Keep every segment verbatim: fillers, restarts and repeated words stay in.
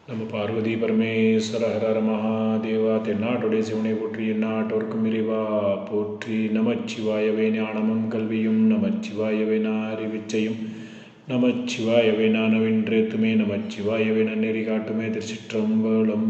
நம்ம பார்வதி பரமேஸ்வர ஹரஹர மகாதேவா. தென்னாட்டுடைய சிவனை போற்றி, எந்நாட்டோர்க்கும் இறைவா போற்றி. நமச்சிவாயவே ஞானமும் கல்வியும், நமச்சிவாயவே அறிவிச்சையும், நமச்சிவாயவே நானவென்றேத்துமே, நமச்சிவாயவே நன்னெறி காட்டுமே. திருச்சிற்றம்பலம்.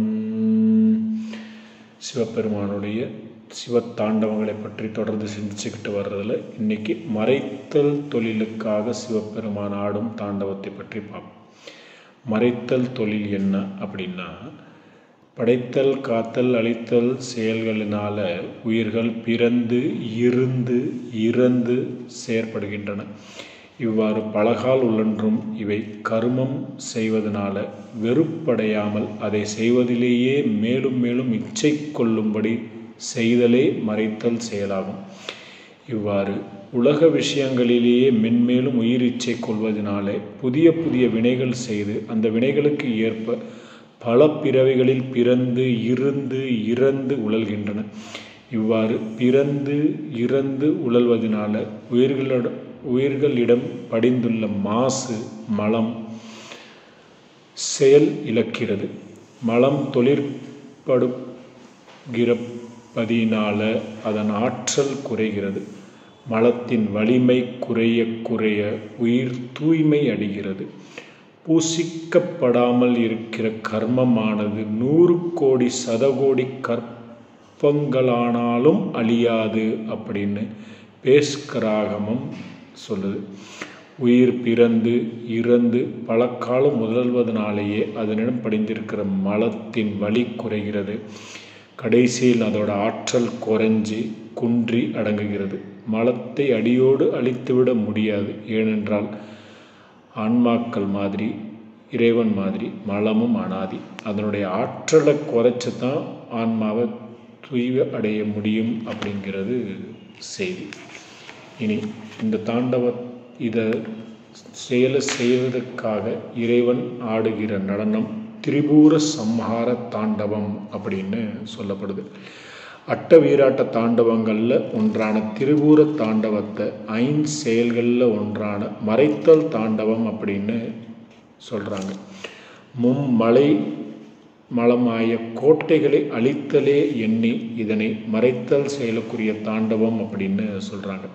சிவபெருமானுடைய சிவத்தாண்டவங்களை பற்றி தொடர்ந்து சிந்திச்சுக்கிட்டு வர்றதில் இன்னைக்கு மறைத்தல் தொழிலுக்காக சிவபெருமான் ஆடும் தாண்டவத்தை பற்றி பார்ப்போம். மறைத்தல் தொழில் என்ன அப்படின்னா, படைத்தல் காத்தல் அழித்தல் செயல்களினால உயிர்கள் பிறந்து இருந்து இறந்து செயற்படுகின்றன. இவ்வாறு பலகால் உழன்றும் இவை கருமம் செய்வதனால வெறுப்படையாமல் அதை செய்வதிலேயே மேலும் மேலும் இச்சை கொள்ளும்படி செய்தலே மறைத்தல் செயலாகும். இவ்வாறு உலக விஷயங்களிலேயே மென்மேலும் உயிர் இச்சை கொள்வதனாலே புதிய புதிய வினைகள் செய்து அந்த வினைகளுக்கு ஏற்ப பல பிறவைகளில் பிறந்து இருந்து இறந்து உழல்கின்றன. இவ்வாறு பிறந்து இறந்து உழல்வதனால உயிர்களிடம் உயிர்களிடம் படிந்துள்ள மாசு மலம் செயல் இழக்கிறது. மலம் தொழிற்படுகிறபதினால அதன் ஆற்றல் குறைகிறது. மலத்தின் வலிமை குறைய குறைய உயிர் தூய்மை அடைகிறது. பூசிக்கப்படாமல் இருக்கிற கர்மமானது நூறு கோடி சதகோடி கற்பங்களானாலும் அழியாது அப்படின்னு பேஸ்கராகமம் சொல்லுது. உயிர் பிறந்து இறந்து பல காலம் முதல்வதனாலேயே அதனிடம் படிந்திருக்கிற மலத்தின் வலி குறைகிறது. கடைசியில் அதோட ஆற்றல் குறைஞ்சி குன்றி அடங்குகிறது. மலத்தை அடியோடு அழித்துவிட முடியாது. ஏனென்றால் ஆன்மாக்கள் மாதிரி இறைவன் மாதிரி மலமும் அனாதி. அதனுடைய ஆற்றலை குறைச்சி தான் ஆன்மாவை தூய்வு அடைய முடியும் அப்படிங்கிறது செய்தி. இனி இந்த தாண்டவ இதை செயலை செய்வதற்காக இறைவன் ஆடுகிற நடனம் திரிபுர சம்ஹார தாண்டவம் அப்படின்னு சொல்லப்படுது. அட்ட வீராட்ட தாண்டவங்களில் ஒன்றான திரிபுர தாண்டவத்தை ஐந்து செயல்களில் ஒன்றான மறைத்தல் தாண்டவம் அப்படின்னு சொல்கிறாங்க. மும்மலை மலமாய கோட்டைகளை அழித்தலே எண்ணி இதனை மறைத்தல் செயலுக்குரிய தாண்டவம் அப்படின்னு சொல்கிறாங்க.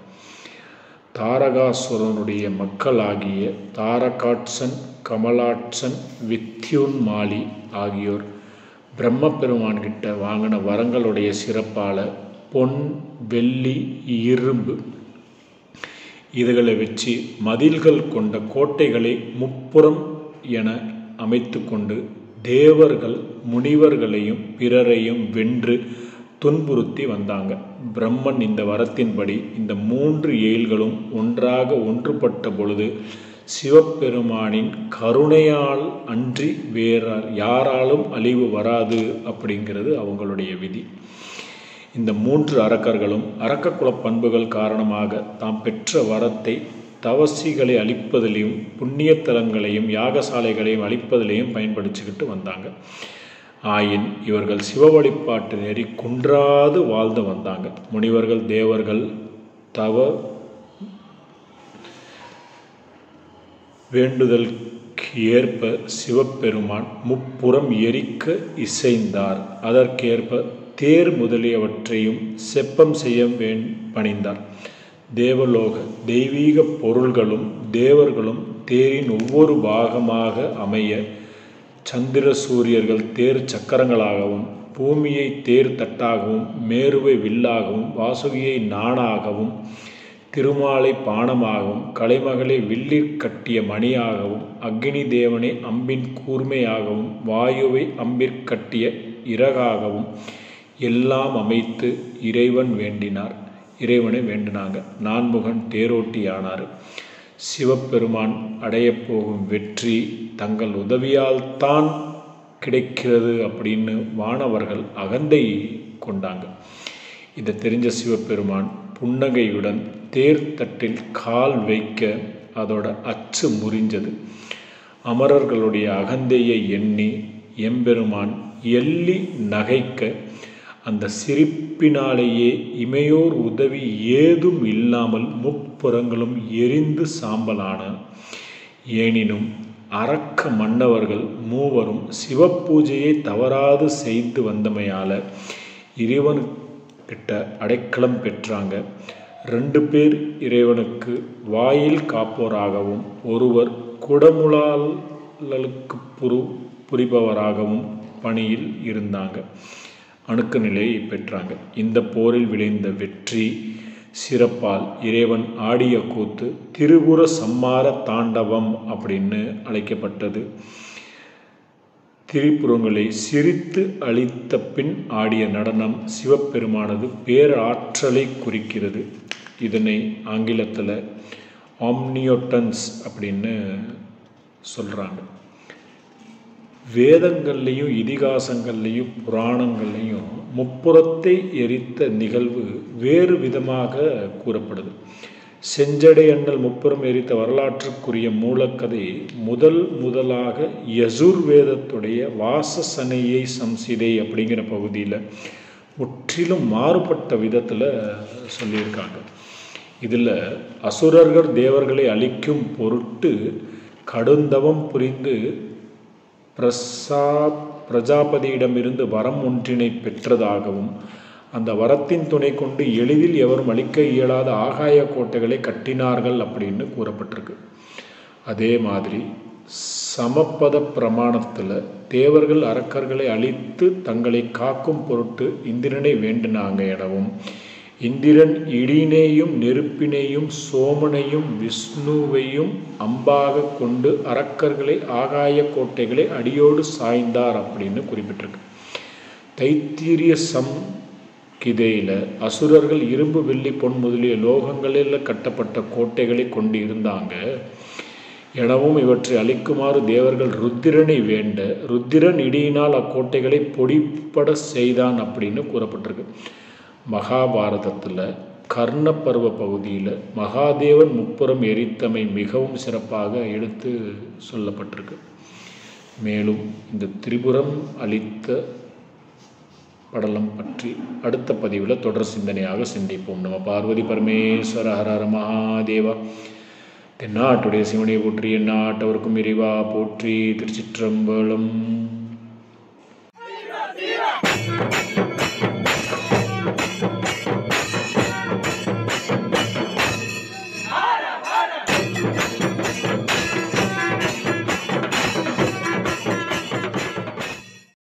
தாரகாசுரனுடைய மக்களாகிய தாரகாட்சன் கமலாட்சன் வித்யுன்மாலி ஆகியோர் பிரம்ம பெருமான்கிட்ட வாங்கின வரங்களுடைய சிறப்பால் பொன் வெள்ளி இரும்பு இதுகளை வச்சு மதில்கள் கொண்ட கோட்டைகளை முப்புறம் என அமைத்து கொண்டு தேவர்கள் முனிவர்களையும் பிறரையும் வென்று துன்புறுத்தி வந்தாங்க. பிரம்மன் இந்த வரத்தின்படி இந்த மூன்று ஏழ்களும் ஒன்றாக ஒன்றுபட்ட பொழுது சிவபெருமானின் கருணையால் அன்றி வேற யாராலும் அழிவு வராது அப்படிங்கிறது அவங்களுடைய விதி. இந்த மூன்று அரக்கர்களும் அரக்கக்குல பண்புகள் காரணமாக தாம் பெற்ற வரத்தை தவசிகளை அழிப்பதிலையும் புண்ணியத்தலங்களையும் யாகசாலைகளையும் அழிப்பதிலையும் பயன்படுத்திக்கிட்டு வந்தாங்க. ஆயின் இவர்கள் சிவ வழிபாட்டு நெறி குன்றாது வாழ்ந்து வந்தாங்க. முனிவர்கள் தேவர்கள் தவ வேண்டுதலுக்கு ஏற்ப சிவபெருமான் முப்புறம் எரிக்க இசைந்தார். அதற்கேற்ப தேர் முதலியவற்றையும் செப்பம் செய்ய வேண் பணிந்தார். தேவலோக தெய்வீக பொருள்களும் தேவர்களும் தேரின் ஒவ்வொரு பாகமாக அமைய சந்திர சூரியர்கள் தேர் சக்கரங்களாகவும் பூமியை தேர் தட்டாகவும் மேருவை வில்லாகவும் வாசுகியை நாணாகவும் திருமாலை பானமாகவும் கலைமகளை வில்லிற் கட்டிய மணியாகவும் அக்னி தேவனை அம்பின் கூர்மையாகவும் வாயுவை அம்பிற் கட்டிய இறகாகவும் எல்லாம் அமைத்து இறைவன் வேண்டினார் இறைவனை வேண்டினாங்க. நான்முகன் தேரோட்டி ஆனார். சிவபெருமான் அடையப்போகும் வெற்றி தங்கள் உதவியால் தான் கிடைக்கிறது அப்படின்னு வானவர்கள் அகந்தை கொண்டாங்க. இதை தெரிஞ்ச சிவபெருமான் புன்னகையுடன் தேர் தட்டில் கால் வைக்க அதோட அச்சு முறிஞ்சது. அமரர்களுடைய அகந்தையை எண்ணி எம்பெருமான் எள்ளி நகைக்க அந்த சிரிப்பினாலேயே இமையோர் உதவி ஏதும் இல்லாமல் முப்புறங்களும் எரிந்து சாம்பலான. எனினும் அரக்க மன்னவர்கள் மூவரும் சிவபூஜையை தவறாது செய்து வந்தமையால் இறைவனுக்கிட்ட அடைக்கலம் பெற்றாங்க. ரெண்டு பேர் இறைவனுக்கு வாயில் காப்போராகவும் ஒருவர் குடமுழாளுக்கு புரு புரிபவராகவும் பணியில் இருந்தாங்க. அணுக்க நிலையை பெற்றாங்க. இந்த போரில் விளைந்த வெற்றி சிறப்பால் இறைவன் ஆடிய கூத்து திரிபுர சம்மார தாண்டவம் அப்படின்னு அழைக்கப்பட்டது. திரிபுரங்களை சிரித்து அழித்த பின் ஆடிய நடனம் சிவபெருமானது பேராற்றலை குறிக்கிறது. இதனை ஆங்கிலத்தில் ஆம்னியோட்டன்ஸ் அப்படின்னு சொல்கிறாங்க. வேதங்கள்லேயும் இதிகாசங்கள்லேயும் புராணங்கள்லேயும் முப்புறத்தை எரித்த நிகழ்வு வேறு விதமாக கூறப்படுது. செஞ்சடை அண்ணல் முப்புறம் எரித்த வரலாற்றுக்குரிய மூலக்கதை முதல் முதலாக யசுர்வேதத்துடைய வாசசனையை சம்சிதை அப்படிங்கிற பகுதியில் முற்றிலும் மாறுபட்ட விதத்தில் சொல்லியிருக்காங்க. இதில் அசுரர்கள் தேவர்களை அழிக்கும் பொருட்டு கடுந்தவம் புரிந்து பிரசா பிரஜாபதியிடமிருந்து வரம் ஒன்றினை பெற்றதாகவும் அந்த வரத்தின் துணை கொண்டு எளிதில் எவரும் அழிக்க இயலாத ஆகாய கோட்டைகளை கட்டினார்கள் அப்படின்னு கூறப்பட்டிருக்கு. அதே மாதிரி சமபத பிரமாணத்தில் தேவர்கள் அரக்கர்களை அழித்து தங்களை காக்கும் பொருட்டு இந்திரனை வேண்டினாங்க எனவும், இந்திரன் இடினையும் நெருப்பினையும் சோமனையும் விஷ்ணுவையும் அம்பாக கொண்டு அரக்கர்களை ஆகாய கோட்டைகளை அடியோடு சாய்ந்தார் அப்படின்னு குறிப்பிட்டிருக்கு. தைத்திரிய சம்கிதையில் அசுரர்கள் இரும்பு வெள்ளி பொன் முதலிய லோகங்களில் கட்டப்பட்ட கோட்டைகளை கொண்டு இருந்தாங்க எனவும் இவற்றை அழிக்குமாறு தேவர்கள் ருத்திரனை வேண்ட ருத்திரன் இடியினால் அக்கோட்டைகளை பொடிப்பட செய்தான் அப்படின்னு கூறப்பட்டிருக்கு. மகாபாரதத்தில் கர்ண பருவ பகுதியில் மகாதேவன் முப்புறம் எரித்தமை மிகவும் சிறப்பாக எடுத்து சொல்லப்பட்டிருக்கு. மேலும் இந்த திரிபுரம் அளித்த படலம் பற்றி அடுத்த பதிவில் தொடர் சிந்தனையாக சிந்திப்போம். நம்ம பார்வதி பரமேஸ்வர ஹர ஹர மகாதேவா. தென்னாட்டுடைய சிவனை போற்றி, எந்நாட்டவருக்கும் இறைவா போற்றி. திருச்சிற்றம்பலம்.